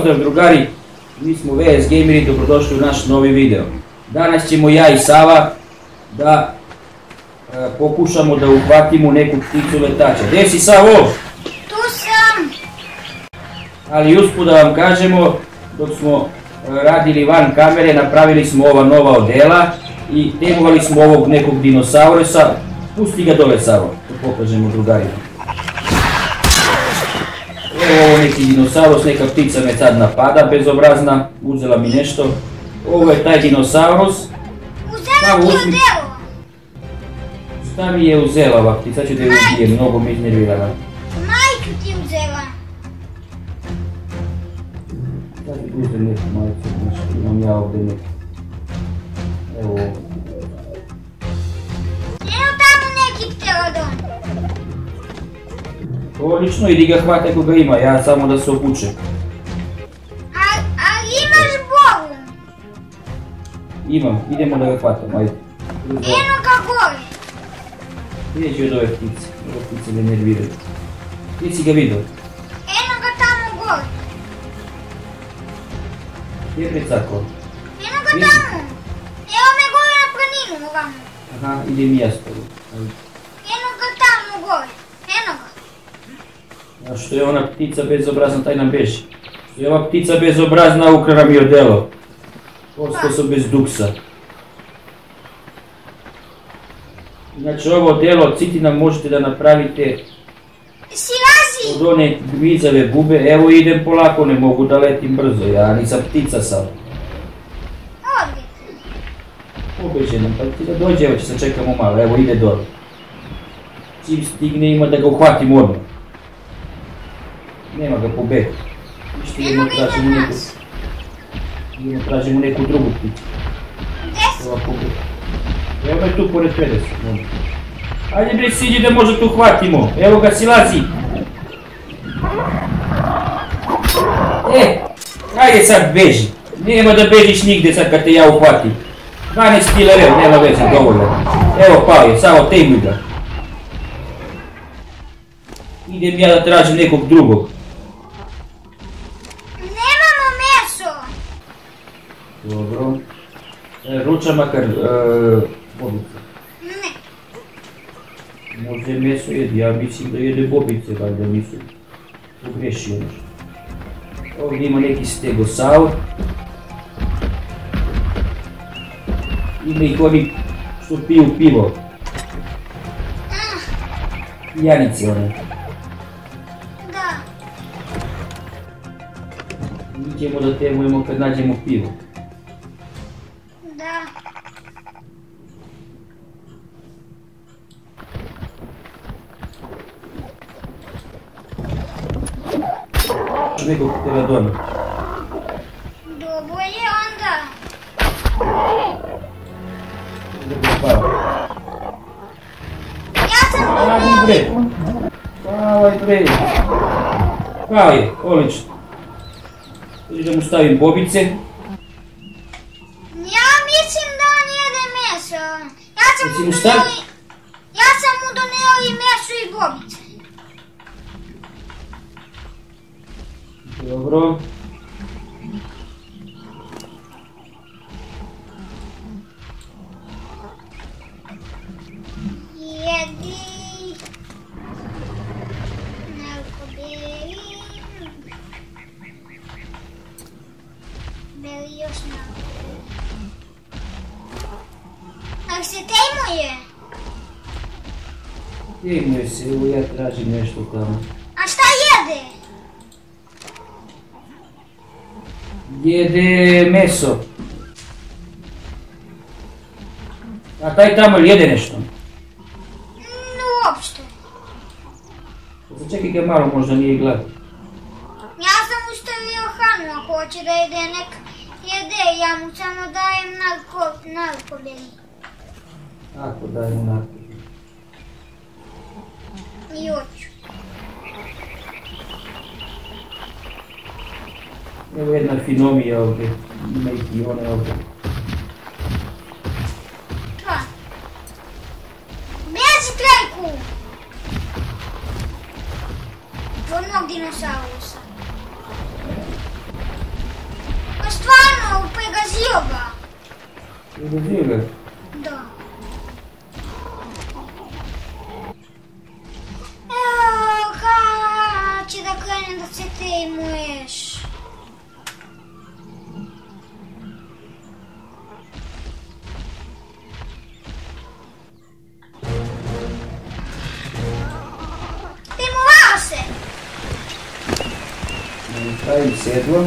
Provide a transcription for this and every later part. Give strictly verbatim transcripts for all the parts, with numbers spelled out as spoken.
Pozdrav drugari, mi smo V S Gameri, dobrodošli u naš novi video. Danas ćemo ja i Sava da e, pokušamo da uhvatimo neku pticu letača. Gdje si, Savo? Tu sam! Ali usput da vam kažemo, dok smo e, radili van kamere, napravili smo ova nova odela i demovali smo ovog nekog dinosaurusa. Pusti ga dole, Savo, da pokažemo drugarima. Evo ovo neki dinosaurus, neka ptica me sad napada, bezobrazna, uzela mi nešto. Ovo je taj dinosaurus. Uzela ti odelo! Šta mi je uzela ova ptica, sad ću da je ubijem, mnogo mi iznervirala. Majku ti uzela! Sad ću uzem neku majicu, znači imam ja ovdje neku. Evo ovo. Eno tamo neki pterodon. Odlično, idi ga hvataj ako ga ima, ja samo da se obučem. Ali imaš boru? Imam, idemo da ga hvatam, ajde. Eno ga gore. Ideći od ove ptice, ove ptice me nerviraju. Ti si ga vidio? Eno ga tamo gore. Gdje je precako? Eno ga tamo. Evo me gore na planinu ovamo. Aha, idem i ja s tobom. Eno ga tamo gore. Eno ga. A što je ona ptica bezobrazna, taj nam beži. Što je ova ptica bezobrazna, ukrala mi odelo. Ostao sam bez duksa. Znači ovo odelo citina možete da napravite Silazi! od one gvizave bube. Evo idem polako, ne mogu da letim brzo, ja nisam ptica sam. Ovdje. Pobeže nam, pa ti da dođe, evo će se čekamo malo, evo ide dole. Čim stigne ima da ga uhvatim odmah. Nema ga pobeg. Ništa idemo tražimo neku... Idemo tražimo neku drugu pticu. Gdje Ova pobeg. Evo ga je tu pored pedeset. Ajde bre siđi da možda tu uhvatimo. Evo ga, silazi. E, ajde sad beži. Nema da bežiš nigde sad kad te ja uhvatim. dvanaesti level, nema veze, dovoljno. Evo pao je, samo tejmuj ga. Idem ja da tražim nekog drugog. Nemamo meso! Dobro. E, ruča makar e, bobice. Ne. Možda je meso jedi, ja mislim da jede bobice, valjda nisu pogrešio nešto. Ovdje ima neki stegosaur. Ima ih oni što piju pivo. Pijanice one. Da. Mi ćemo da temujemo kad nađemo pivo. Da. Nekog pterodona. Dobro je onda. Dobro spava. Ja sam Spavaj dobio... bre. Spavaj bre. Pao je, odlično. Sada da mu stavim bobice. Ja mislim da on jede meso. Ja sam Jesi mu mu donio stav- i... Ja sam mu donio i meso i bobice. Dobro. Jedi. Narko beli. Beli još narko. Ali se tejmuje. Tejmuje se, evo ja tražim nešto tamo. A šta jede? Jede meso. A taj tamo jede nešto. No, uopšte. Začekaj ga malo, možda nije gladan. Ja sam mu stavio hranu, ako hoće da jede nek jede, ja mu samo dajem narko, narkobeli. Ako dajmo narko. I hoću. Evo jedna finomija ovdje. Ima ih i one ovdje. Šta? Bezi trajku! Od mog dinosaurusa. Ubio ga? Da. Evo, kad će da krenem da se tejmuješ? Tejmovao se! Stavim sedlo.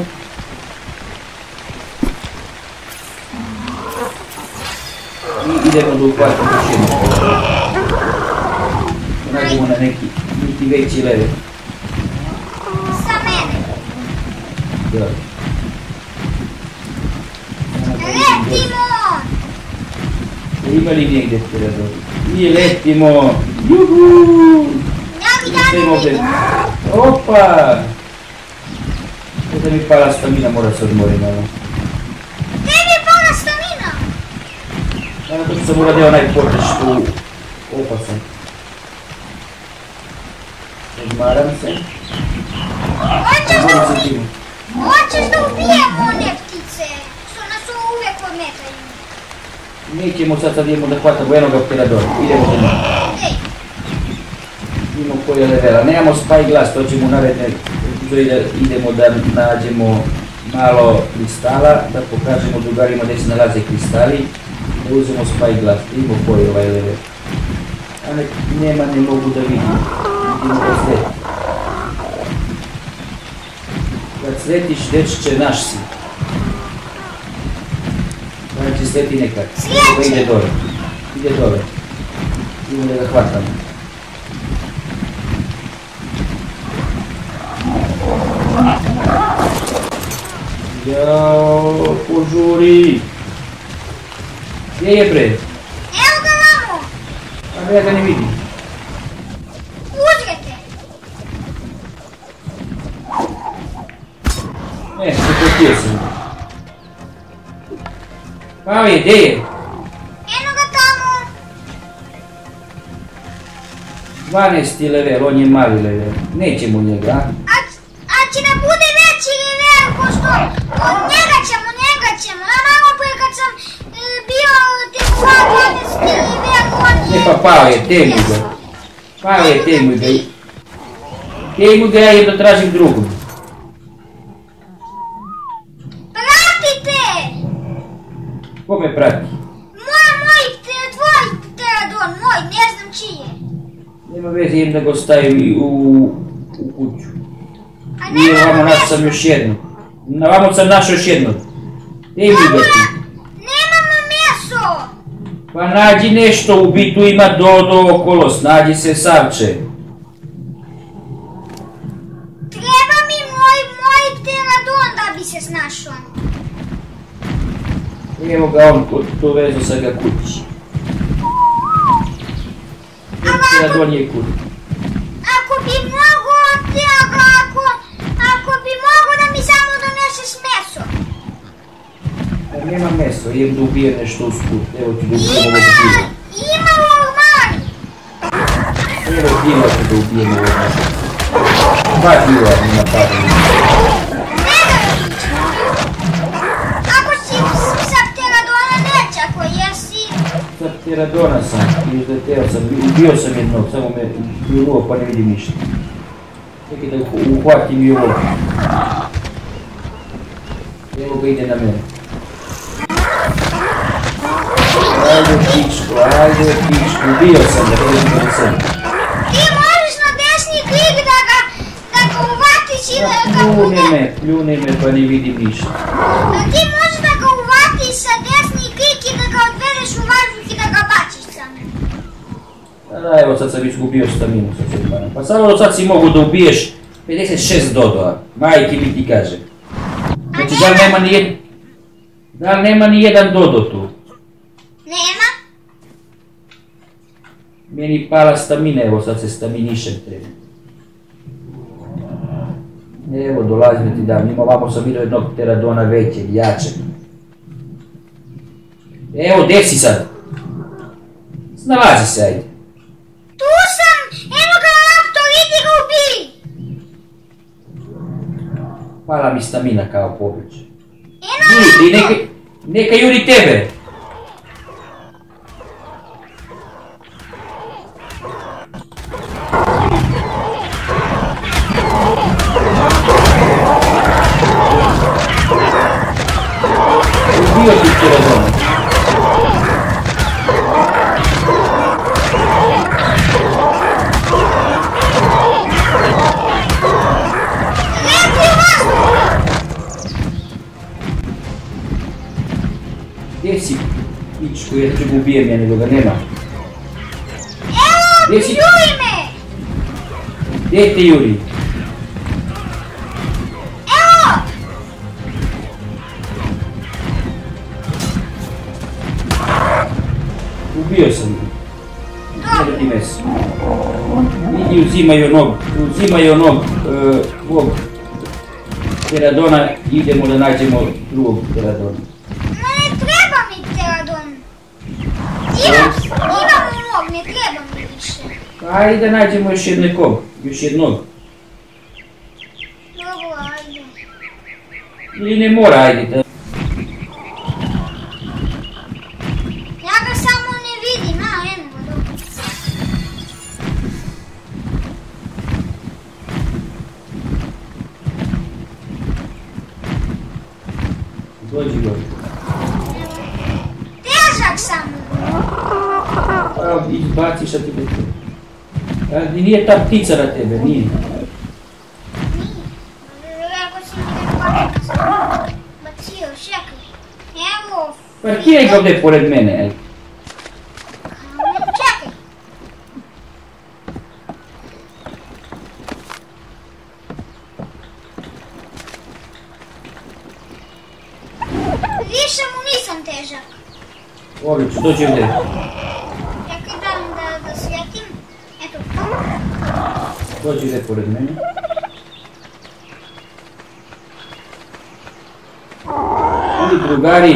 I idemo da uhvatimo još jednu. Nađemo na neki, neki veći level. Sa mene. Da. Letimo! Ima li negdje Terador? I letimo! Juhu! Ja bi ja ne vidim. Opa! Kada mi pala stamina, mora se odmoriti malo. Tebi je pala stamina! Samo to što sam uradio onaj poteš tu opasan. Odmaram se. Hoćeš da ubijemo? Hoćeš da ubijemo one ptice što nas uvijek odmetaju? Nećemo sad, sad idemo da hvatamo jednoga Teradora. Idemo za njim. Ej, Idemo koji je levela. Nemamo spy glass, to ćemo u naredne epizode idemo da nađemo malo kristala, da pokažemo drugarima gdje se nalaze kristali, da uzmemo spy glass. Idemo koji je ovaj level. Ali nema, ne mogu da vidim. Vidimo da sleti. Kad sletiš, dečče, naš si. Kada će sleti nekad. Slijeće! Ide dole. Ide dole. Idemo da ga hvatamo. Jao, požuri! Gdje je bre? Evo ga vamo! A ja ga ne vidim. Uzgete! Ne, prepotio sam. Pao je, gdje je? Eno ga tamo! dvanaesti level, on je mali level. Nećemo njega, a? A, a će da bude veći level, ko što od njega ćemo, njega ćemo. A malo prije kad sam e, bio te dvanaesti level, on je... Ne pa pao je, temuj ga. Pao je, temuj ga. Temuj ga, ja jedno tražim drugog. Pratite! Ko me prati? Moj, moj, te, tvoj Terador, moj, ne znam čiji je. Nema veze, idem da ga ostavim u, u kuću. A I ovamo nemamo našao mjesto, sam još jednu. Na vamo sam našao još jednu. Temuj ga ti. nemamo mjesto. Pa nađi nešto, u bitu ima Dodo okolo, snađi se Savče. Treba mi moj, moj Teradon da bi se snašao. Evo ga on, to vezu sa ga kući. Teradon je kući. Ako bi mogo, te, ako, ako bi mogo da mi samo doneseš meso. Pa nema meso, idem da ubijem nešto usput. Evo ti da ubijem Ima, ovog dila. ima u ormani. Evo dila ti da ubijem ovog dila. Dva dila mi napadaju. Ne da vidiš. Ako si sa Teradona neće, ako jesi... Sad Teradona sam, izleteo sam, ubio sam jednog, samo me ubiruo pa ne vidim ništa. Čekaj da uhvatim i ovo. Evo ga ide na mene. Ajde pičku, ajde pičku, ubio sam da vidim da sam. Ti možeš na desni klik da ga, da ga uvatiš i da ga Pljuni bude... me, pljuni me pa ne vidim ništa. Da ti možeš da ga uvatiš sa desni klik i da ga odvedeš u vazduh i da ga baciš samo. Da, evo sad sam izgubio staminu sa sedmanom. Pa samo do sad si mogu da ubiješ pedeset šest Dodoa. Majke mi ti kaže. Znači da li nema ni jedan... Da li nema ni jedan Dodo tu? Nema? Meni pala stamina, evo sad se staminišem treba. Evo dolazi da ti dam, ima ovamo sam vidio jednog Teradona većeg, jačeg. Evo, gdje si sad? Snalazi se, ajde. Tu sam! Eno ga Raptor, idi ga ubij! Pala mi stamina kao pobić. Eno Juri, ti Raptor! neka, neka juri tebe. Mnogo tih pterodona. Gdje si pičku, ja ću ga ubijem ja nego ga nema. Evo, juri me! Gdje te juri? Evo! Ubio sam ga. Ne da ti mes. Vidi, uzimaju onog, uzimaju onog, ovog pterodona, idemo da nađemo drugog pterodona. Ne treba mi pterodon. Imam, imam unog, ne treba mi više. Ajde da nađemo još jednog, još jednog. Dobro, ajde. Ili ne mora, ajde da... Ja ga samo ne vidim, a eno, dobro. Dođi go. Težak sam. Pa izbaciš a ti da te... A, nije ta ptica na tebe, nije. Rekao si mi da bacio, bacio, čekaj. Evo. Parkiraj ga ovdje pored mene, ajde. Čekaj. Više mu nisam težak. Odlično, dođi ovdje. Čekaj da, da, da svijetim. Eto. Dođi ovdje pored mene. Oni drugari,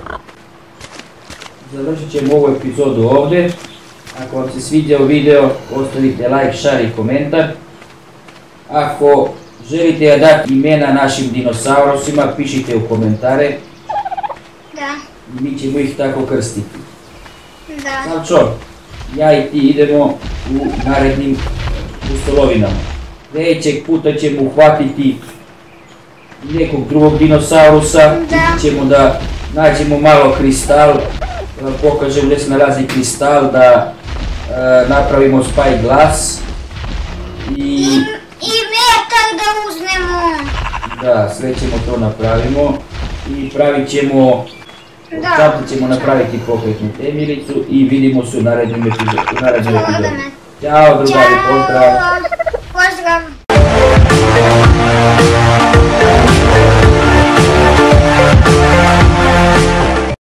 završit ćemo ovu epizodu ovdje. Ako vam se sviđao video, ostavite like, share i komentar. Ako želite da dati imena našim dinosaurusima, pišite u komentare. Da. I mi ćemo ih tako krstiti. Da. Savčo, ja i ti idemo u narednim pustolovinama. Sljedećeg puta ćemo uhvatiti nekog drugog dinosaurusa. Da. Ćemo da nađemo malo kristal, da vam pokažem gdje se nalazi kristal, da e, napravimo spy glass. I, I, i metar da uzmemo. da, sve ćemo to napravimo. I pravit ćemo, Da. čapti ćemo napraviti pokretnu temeljnicu i vidimo se u narednim epizodima. Ćao. Ćao drugari, pozdrav!